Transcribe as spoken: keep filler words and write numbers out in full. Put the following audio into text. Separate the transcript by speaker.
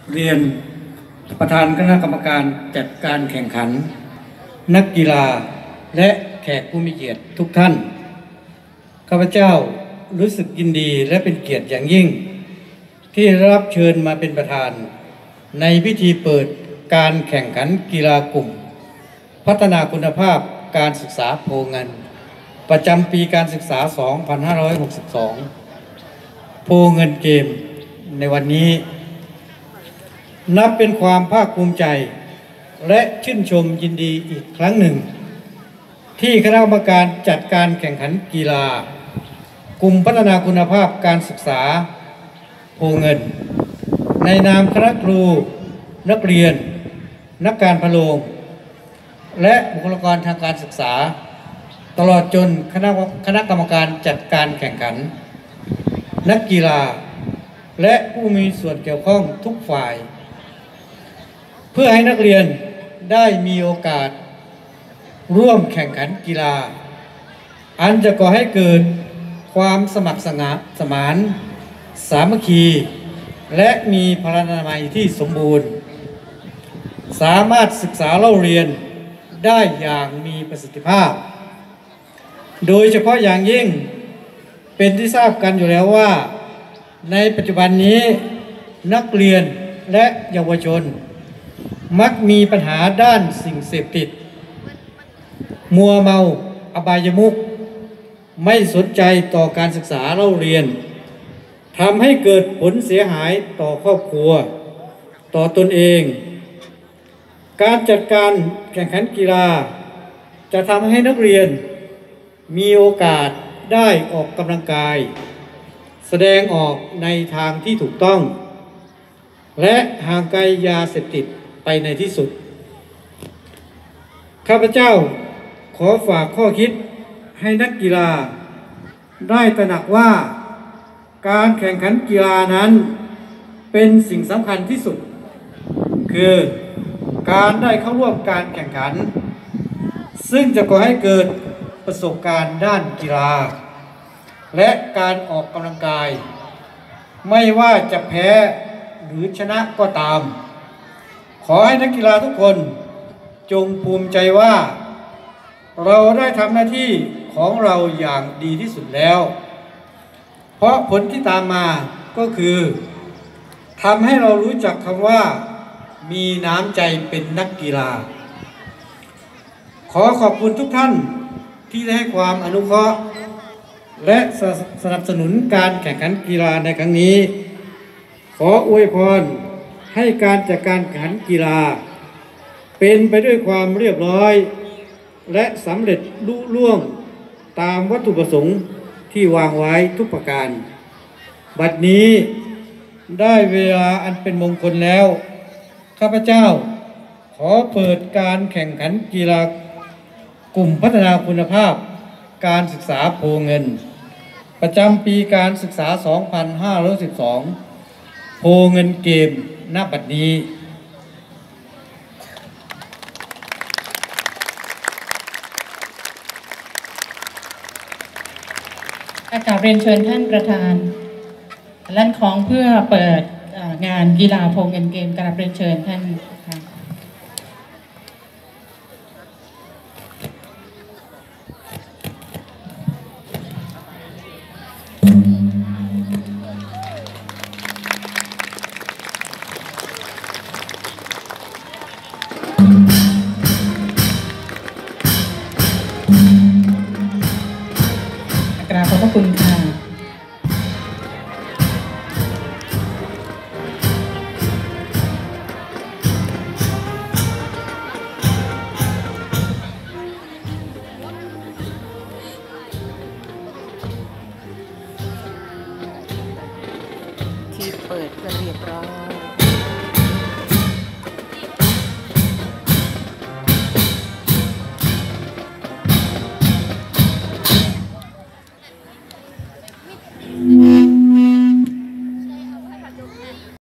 Speaker 1: เรียนประธานคณะกรรมการจัดการแข่งขันนักกีฬาและแขกผู้มีเกียรติทุกท่านข้าพเจ้ารู้สึกยินดีและเป็นเกียรติอย่างยิ่งที่รับเชิญมาเป็นประธานในพิธีเปิดการแข่งขันกีฬากลุ่มพัฒนาคุณภาพการศึกษาโพเงินประจำปีการศึกษา สองพันห้าร้อยหกสิบสอง โพเงินเกมในวันนี้นับเป็นความภาคภูมิใจและชื่นชมยินดีอีกครั้งหนึ่งที่คณะกรรมการจัดการแข่งขันกีฬากลุ่มพัฒนาคุณภาพการศึกษาโพเงินในนามคณะครูนักเรียนนักการพะโรงและบุคลากรทางการศึกษาตลอดจนคณะคณะกรรมการจัดการแข่งขันนักกีฬาและผู้มีส่วนเกี่ยวข้องทุกฝ่ายเพื่อให้นักเรียนได้มีโอกาสร่วมแข่งขันกีฬาอันจะก่อให้เกิดความสมัครสมานสามัคคีและมีพลานามัยที่สมบูรณ์สามารถศึกษาเล่าเรียนได้อย่างมีประสิทธิภาพโดยเฉพาะอย่างยิ่งเป็นที่ทราบกันอยู่แล้วว่าในปัจจุบันนี้นักเรียนและเยาวชนมักมีปัญหาด้านสิ่งเสพติดมัวเมาอบายมุขไม่สนใจต่อการศึกษาเล่าเรียนทำให้เกิดผลเสียหายต่อครอบครัวต่อตนเองการจัดการแข่งขันกีฬาจะทำให้นักเรียนมีโอกาสได้ออกกำลังกายแสดงออกในทางที่ถูกต้องและห่างไกลยาเสพติดไปในที่สุดข้าพเจ้าขอฝากข้อคิดให้นักกีฬาได้ตระหนักว่าการแข่งขันกีฬานั้นเป็นสิ่งสำคัญที่สุดคือการได้เข้าร่วมการแข่งขันซึ่งจะก่อให้เกิดประสบการณ์ด้านกีฬาและการออกกำลังกายไม่ว่าจะแพ้หรือชนะก็ตามขอให้นักกีฬาทุกคนจงภูมิใจว่าเราได้ทำหน้าที่ของเราอย่างดีที่สุดแล้วเพราะผลที่ตามมาก็คือทำให้เรารู้จักคำว่ามีน้ำใจเป็นนักกีฬาขอขอบคุณทุกท่านที่ได้ให้ความอนุเคราะห์และสนับสนุนการแข่งขันกีฬาในครั้งนี้ขออวยพรให้การจัดการแข่งขันกีฬาเป็นไปด้วยความเรียบร้อยและสำเร็จลุล่วงตามวัตถุประสงค์ที่วางไว้ทุกประการบัดนี้ได้เวลาอันเป็นมงคลแล้วข้าพเจ้าขอเปิดการแข่งขันกีฬากลุ่มพัฒนาคุณภาพการศึกษาโพเงินประจำปีการศึกษา สองพันห้าร้อยสิบสอง โพเงินเกมณ บัดนี้
Speaker 2: กราบเรียนเชิญท่านประธานลั่นคล้องเพื่อเปิดงานกีฬาโพเงินเกมกราบเรียนเชิญท่านค่ะกราบขอบพระคุณค่ะที่เปิดก็เรียบร้อย